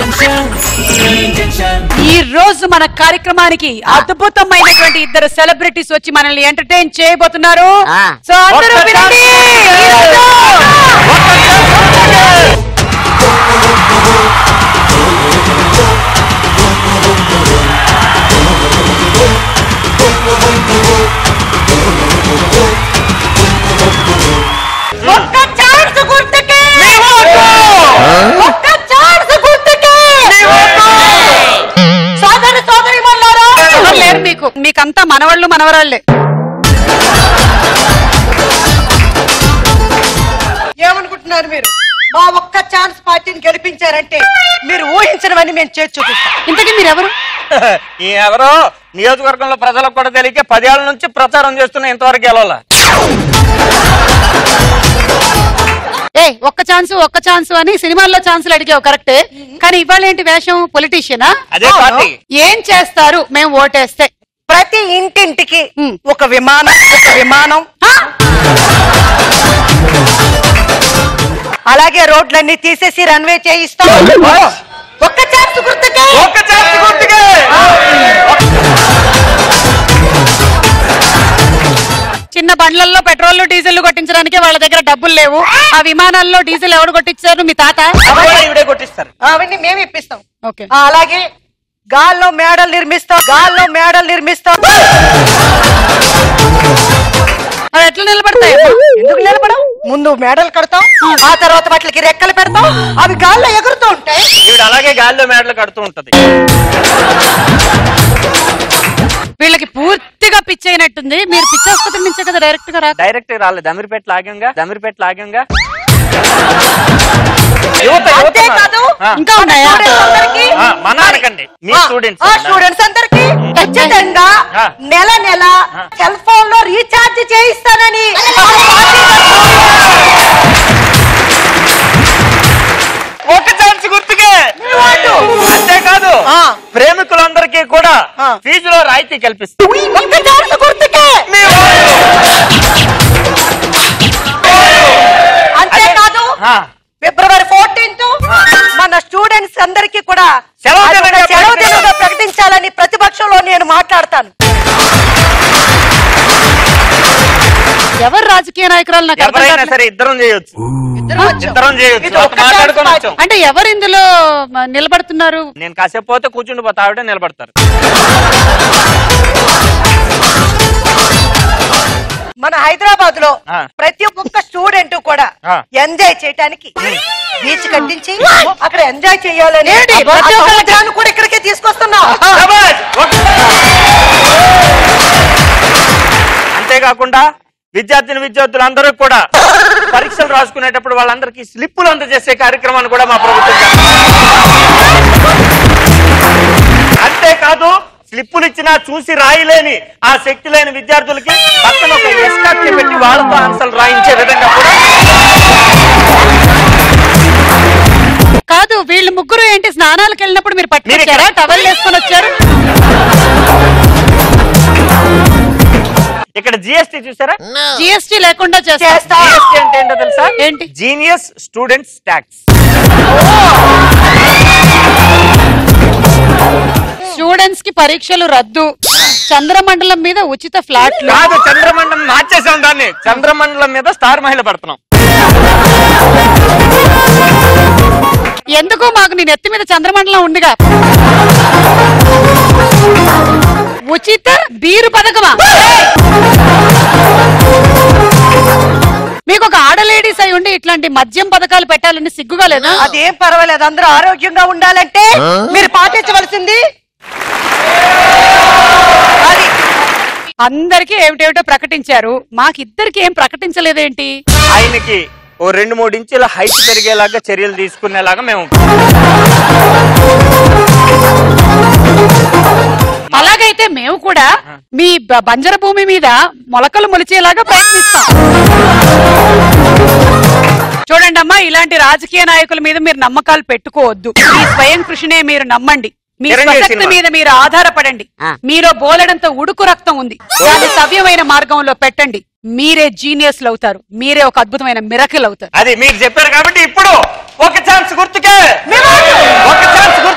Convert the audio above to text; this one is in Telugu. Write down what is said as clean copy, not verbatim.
ఈ రోజు మన కార్యక్రమానికి అద్భుతమైనటువంటి ఇద్దరు సెలబ్రిటీస్ వచ్చి మనల్ని ఎంటర్టైన్ చేయబోతున్నారు. సో అందరూ వినండి. ఒక్క ఛాన్స్ గుర్తుకే, ఒక్క ఛాన్స్ గుర్తుకే. సోదరి సోదరి మళ్ళారా లేరు మీకు, మీకంతా మనవాళ్ళు మనవరాళ్లే. ఏమనుకుంటున్నారు మీరు? మా ఒక్క ఛాన్స్ పార్టీని గెలిపించారంటే మీరు ఊహించడమని మేము చేసి చూపిస్తాం. ఇంతకీ మీరెవరు? ఎవరో నియోజకవర్గంలో ప్రజలకు కూడా తెలియక 10 ఏళ్ల నుంచి ప్రచారం చేస్తున్నా, ఇంతవరకు గెలవాల. ఒక్క ఛాన్స్ అని సినిమాల్లో ఛాన్సులు అడిగావు కరెక్టే, కానీ ఇవాళ ఏంటి వేషం? పొలిటీషియనా? అదే పార్టీ. ఏం చేస్తారు మేము ఓటేస్తే? ప్రతి ఇంటింటికి ఒక విమానం, అలాగే రోడ్లన్నీ తీసేసి రన్వే చేయిస్తాం. ఒక్క ఛాన్స్ గుర్తుకే, ఒక్క ఛాన్స్ గుర్తుకే. చిన్న బండ్లలో పెట్రోల్ డీజిల్ కొట్టించడానికి వాళ్ళ దగ్గర డబ్బులు లేవు. ఆ విమానాల్లో డీజిల్ ఎవరు కొట్టించారు? మీ తాత. ఇవిడే కొట్టిస్తారు. అవన్నీ మేము ఇప్పిస్తాం. ఓకే. అలాగే గాల్లో మేడలు నిర్మిస్తాం. అవి ఎట్లా నిలబడతాయి? ఎందుకు నిలబడం? ముందు మేడలు కడతాం, ఆ తర్వాత వాటికి రెక్కలు పెడతాం, అవి గాల్లో ఎగురుతూ ఉంటాయి. ఈవిడ అలాగే గాల్లో మేడలు కడుతూ ఉంటది. వీళ్ళకి పూర్తిగా పిచ్చి అయినట్టుంది. మీరు పిచ్చి ఆసుపత్రి నుంచే కదా డైరెక్ట్ గా డైరెక్ట్ రాలేదు, అమీర్పేట లాగంగా. ఇంకా ఉన్నాయా? మన అనకండి, మీ స్టూడెంట్స్ అందరికి ఖచ్చితంగా నెల సెల్ ఫోన్ లో రీఛార్జ్ చేయిస్తానని ఒక ఛాన్స్ గుర్తుకే. అంతేకాదు ప్రేమికులందరికీ కూడా ఫీజులో రాయితీ కల్పిస్తాం. ఒక్క ఛాన్స్ గుర్తుకే. అంతేకాదు ఫిబ్రవరి 14th మన స్టూడెంట్స్ అందరికీ కూడా సెలవు దినంగా ప్రకటించాలని ప్రతిపక్షంలో నేను మాట్లాడతాను. ఎవరు రాజకీయ నాయకురాలు? నాకు ఎవరైనా సరే ఇద్దరం చేయొచ్చు. అంటే ఎవరు ఇందులో నిలబడుతున్నారు? నేను కాసేపు పోతే కూర్చుండిపోతా, ఆవిడే నిలబడతారు. మన హైదరాబాద్ లో ప్రతి ఒక్క స్టూడెంట్ కూడా ఎంజాయ్ చేయడానికి బీచ్ కట్టించి అక్కడ ఎంజాయ్ చేయాలని కూడా ఇక్కడికే తీసుకొస్తున్నాం. అంతేకాకుండా విద్యార్థులందరూ కూడా పరీక్షలు రాసుకునేటప్పుడు వాళ్ళందరికీ స్లిప్పులు అందజేసే కార్యక్రమాన్ని కూడా మా ప్రభుత్వం. అంతేకాదు స్లిప్పులు ఇచ్చినా చూసి రాయలేని ఆ శక్తి లేని విద్యార్థులకి పక్కన ఒక ఎస్కార్ట్ పెట్టి వాళ్ళతో ఆన్సర్లు రాయించే విధంగా కూడా. కాదు, వీళ్ళు ముగ్గురు ఏంటి స్నానాలకు వెళ్ళినప్పుడు మీరు పట్టుకొచ్చారా? టవల్ వేసుకొని వచ్చారు. ఇక్కడ జిఎస్టీ చూసారా? జిఎస్టీ లేకుండా చేస్తా. జిఎస్టీ అంటే ఏంటో తెలుసా? ఏంటి? Genius students tax. స్టూడెంట్స్ కి పరీక్షలు రద్దు, చంద్రమండలం మీద ఉచిత ఫ్లాట్లు. కాదు, చంద్రమండలం మార్చేసాం దాన్ని. చంద్రమండలం మీద స్టార్ మహిళ పడుతున్నాం. ఎందుకు? మాకు నీ నెత్తి మీద చంద్రమండలం ఉందిగా. ఉచిత బీరు పథకమా? మీకు ఒక ఆడలేడీస్ అయి ఉండి ఇట్లాంటి మద్యం పథకాలు పెట్టాలని సిగ్గుగా లేదా? అదేం పర్వాలేదు, అందరూ ఆరోగ్యంగా ఉండాలంటే మీరు పాటించవలసింది అది. అందరికి ఏమిటేమిటో ప్రకటించారు, మాకిద్దరికి ఏం ప్రకటించలేదేంటి? ఆయనకి ఓ 2-3 ఇంచుల హైట్ పెరిగేలాగా చర్యలు తీసుకునేలాగా మేము. అలాగైతే మేము కూడా మీ బంజర భూమి మీద మొలకలు మొలిచేలాగా ప్రయత్నిస్తాం. చూడండి అమ్మా, ఇలాంటి రాజకీయ నాయకుల మీద మీరు నమ్మకాలు పెట్టుకోవద్దు. మీ స్వయం కృషినే మీరు నమ్మండి. మీ స్వశక్తి మీద మీరు ఆధారపడండి. మీలో బోలెడంత ఉడుకు రక్తం ఉంది, దాన్ని సవ్యమైన మార్గంలో పెట్టండి. మీరే జీనియస్లు అవుతారు, మీరే ఒక అద్భుతమైన మిరకిల్ అవుతారు. అది మీరు చెప్పారు కాబట్టి ఇప్పుడు ఒక ఛాన్స్ గుర్తుకే, ఒక ఛాన్స్